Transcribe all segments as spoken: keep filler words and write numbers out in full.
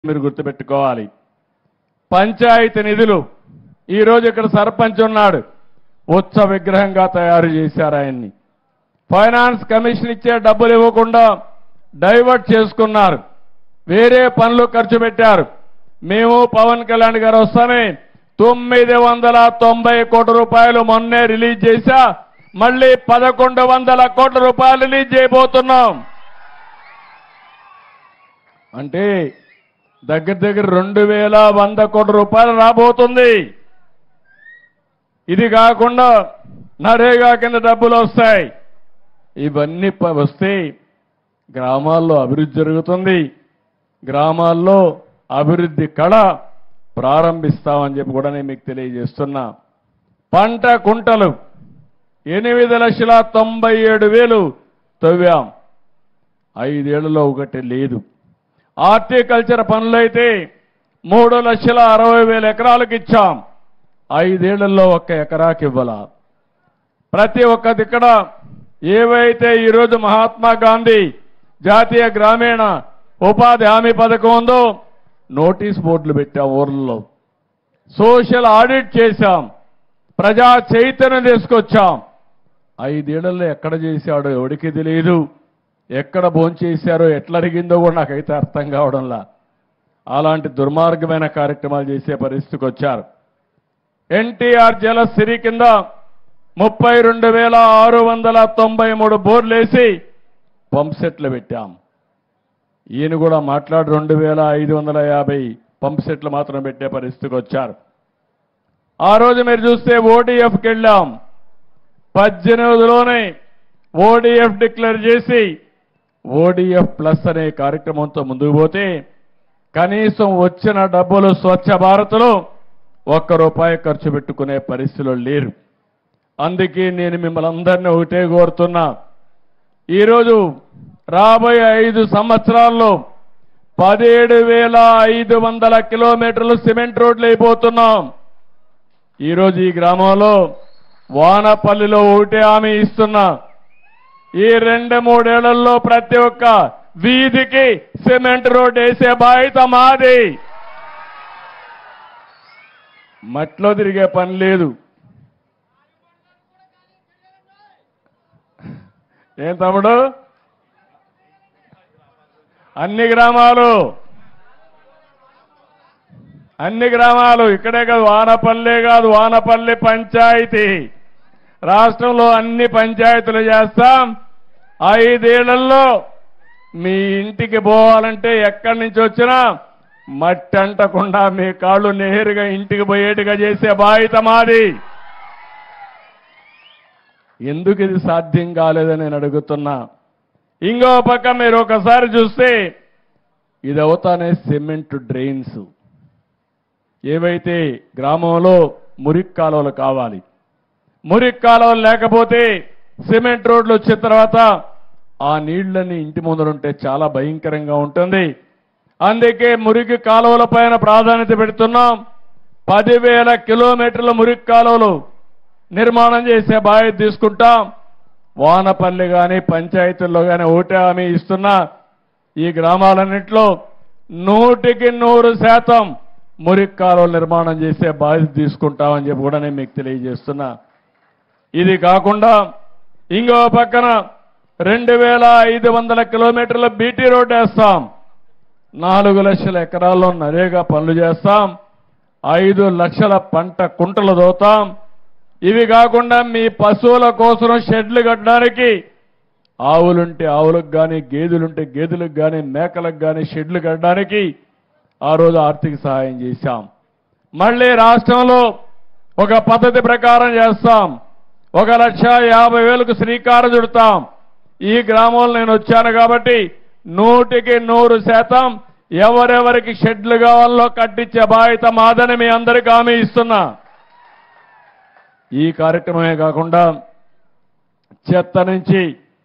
మీరు గుర్తుపెట్టుకోవాలి. పంచాయతీ నిధులు ఈ రోజు ఇక్కడ సర్పంచ్ ఉన్నాడు, ఉత్సవ విగ్రహంగా తయారు చేశారు ఆయన్ని. ఫైనాన్స్ కమిషన్ ఇచ్చే డబ్బులు ఇవ్వకుండా డైవర్ట్ చేసుకున్నారు, వేరే పనులు ఖర్చు పెట్టారు. మేము పవన్ కళ్యాణ్ గారు వస్తానే తొమ్మిది వందల తొంభై కోట్ల రూపాయలు మొన్నే రిలీజ్ చేశా, మళ్ళీ పదకొండు వందల కోట్ల రూపాయలు రిలీజ్ చేయబోతున్నాం. అంటే దగ్గర దగ్గర రెండు వేల వంద కోట్ల రూపాయలు రాబోతుంది. ఇది కాకుండా నరేగా కింద డబ్బులు వస్తాయి. ఇవన్నీ వస్తే గ్రామాల్లో అభివృద్ధి జరుగుతుంది, గ్రామాల్లో అభివృద్ధి కళ ప్రారంభిస్తామని చెప్పి కూడా నేను మీకు తెలియజేస్తున్నా. పంట కుంటలు ఎనిమిది లక్షల తొంభై ఏడు వేలు తవ్వాం, ఐదేళ్లలో ఒకటి లేదు. హార్టికల్చర్ పనులైతే మూడు లక్షల అరవై వేల ఎకరాలకు ఇచ్చాం, ఐదేళ్లలో ఒక్క ఎకరాకి ఇవ్వాల. ప్రతి ఒక్కది ఇక్కడ ఏవైతే ఈరోజు మహాత్మా గాంధీ జాతీయ గ్రామీణ ఉపాధి హామీ పథకం ఉందో నోటీస్ బోర్డులు పెట్టాం, ఊర్లలో సోషల్ ఆడిట్ చేశాం, ప్రజా చైతన్యం తీసుకొచ్చాం. ఐదేళ్లలో ఎక్కడ చేశాడో ఎవడికి తెలియదు, ఎక్కడ భోంచేశారో ఎట్లా అడిగిందో కూడా నాకైతే అర్థం కావడంలా. అలాంటి దుర్మార్గమైన కార్యక్రమాలు చేసే పరిస్థితికి వచ్చారు. ఎన్టీఆర్ జలసిరి కింద ముప్పై రెండు వేల ఆరు వందల తొంభై మూడు బోర్లు వేసి పంప్ సెట్లు పెట్టాం. ఈయన కూడా మాట్లాడి రెండు వేల ఐదు వందల యాభై పంప్ సెట్లు మాత్రం పెట్టే పరిస్థితికి వచ్చారు. ఆ రోజు మీరు చూస్తే ఓడిఎఫ్కి వెళ్ళాం, పద్దెనిమిదిలోనే ఓడిఎఫ్ డిక్లేర్ చేసి ఓడిఎఫ్ ప్లస్ అనే కార్యక్రమంతో ముందుకు పోతే కనీసం వచ్చిన డబ్బులు స్వచ్ఛ భారత్లో ఒక్క రూపాయి ఖర్చు పెట్టుకునే పరిస్థితులు లేరు. అందుకే నేను మిమ్మల్ని అందరినీ ఒకటే కోరుతున్నా, ఈరోజు రాబోయే ఐదు సంవత్సరాల్లో పదిహేడు వేల ఐదు వందల కిలోమీటర్లు సిమెంట్ రోడ్లు అయిపోతున్నాం. ఈరోజు ఈ గ్రామంలో వానపల్లిలో ఒకటే హామీ ఇస్తున్నా, ఈ రెండు మూడేళ్లలో ప్రతి ఒక్క వీధికి సిమెంట్ రోడ్ వేసే బాధ్యత మాది. మట్లో తిరిగే పని లేదు. ఏం తమ్ముడు, అన్ని గ్రామాలు అన్ని గ్రామాలు ఇక్కడే కాదు, వానపల్లె కాదు, వానపల్లి పంచాయతీ రాష్ట్రంలో అన్ని పంచాయతీలు చేస్తాం. ఐదేళ్లలో మీ ఇంటికి పోవాలంటే ఎక్కడి నుంచి వచ్చినా మట్టి అంటకుండా మీ కాళ్ళు నేరుగా ఇంటికి పోయేట్టుగా చేసే బాధ్యత మాది. ఎందుకు ఇది సాధ్యం కాలేదని నేను అడుగుతున్నా. ఇంకో పక్క మీరు ఒకసారి చూస్తే ఇది అవుతానే సిమెంట్ డ్రైన్స్, ఏవైతే గ్రామంలో మురికి కాలువలు కావాలి, మురికి కాలువలు లేకపోతే సిమెంట్ రోడ్లు వచ్చిన తర్వాత ఆ నీళ్లని ఇంటి ముందరుంటే చాలా భయంకరంగా ఉంటుంది. అందుకే మురికి కాలువల పైన ప్రాధాన్యత పెడుతున్నాం. పదివేల కిలోమీటర్ల మురికి కాలువలు నిర్మాణం చేసే బాధ్యత తీసుకుంటాం. వానపల్లి కానీ పంచాయతీల్లో కానీ ఒకటే హామీ ఇస్తున్నా, ఈ గ్రామాలన్నింటిలో నూటికి నూరు శాతం మురికి కాలువలు నిర్మాణం చేసే బాధ్యత తీసుకుంటామని చెప్పి కూడా నేను మీకు తెలియజేస్తున్నా. ఇది కాకుండా ఇంకో పక్కన రెండు వేల ఐదు వందల కిలోమీటర్ల బీటీ రోడ్డు వేస్తాం, నాలుగు లక్షల ఎకరాల్లో నరేగా పనులు చేస్తాం, ఐదు లక్షల పంట కుంటలు దోతాం. ఇవి కాకుండా మీ పశువుల కోసం షెడ్లు కట్టడానికి ఆవులుంటే ఆవులకు కానీ, గేదెలుంటే గేదెలకు కానీ, మేకలకు కానీ షెడ్లు కట్టడానికి ఆ రోజు ఆర్థిక సహాయం చేశాం. మళ్ళీ రాష్ట్రంలో ఒక పద్ధతి ప్రకారం చేస్తాం, ఒక లక్ష యాభై వేలకు శ్రీకారం చుడతాం. ఈ గ్రామంలో నేను వచ్చాను కాబట్టి నూటికి నూరు శాతం ఎవరెవరికి షెడ్లు కావాలో కట్టించే బాధ్యత మాదని మీ అందరికీ హామీ ఇస్తున్నా. ఈ కార్యక్రమమే కాకుండా చెత్త నుంచి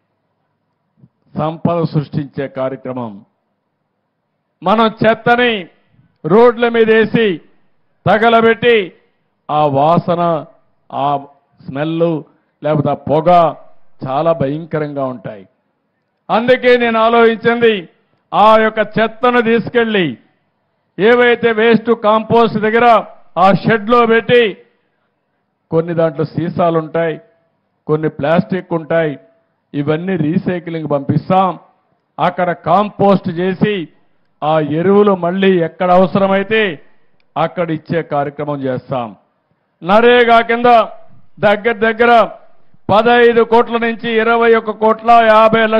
సంపద సృష్టించే కార్యక్రమం. మనం చెత్తని రోడ్ల మీద వేసి తగలబెట్టి ఆ వాసన, ఆ స్మెల్ లేకపోతే ఆ పొగ చాలా భయంకరంగా ఉంటాయి. అందుకే నేను ఆలోచించింది ఆ యొక్క చెత్తను తీసుకెళ్లి ఏవైతే వేస్ట్ కాంపోస్ట్ దగ్గర ఆ షెడ్లో పెట్టి కొన్ని దాంట్లో సీసాలు ఉంటాయి, కొన్ని ప్లాస్టిక్ ఉంటాయి, ఇవన్నీ రీసైక్లింగ్ పంపిస్తాం. అక్కడ కాంపోస్ట్ చేసి ఆ ఎరువులు మళ్ళీ ఎక్కడ అవసరమైతే అక్కడ ఇచ్చే కార్యక్రమం చేస్తాం. నరేగా కింద దగ్గర దగ్గర పదహైదు కోట్ల నుంచి ఇరవై ఒక్క కోట్ల యాభై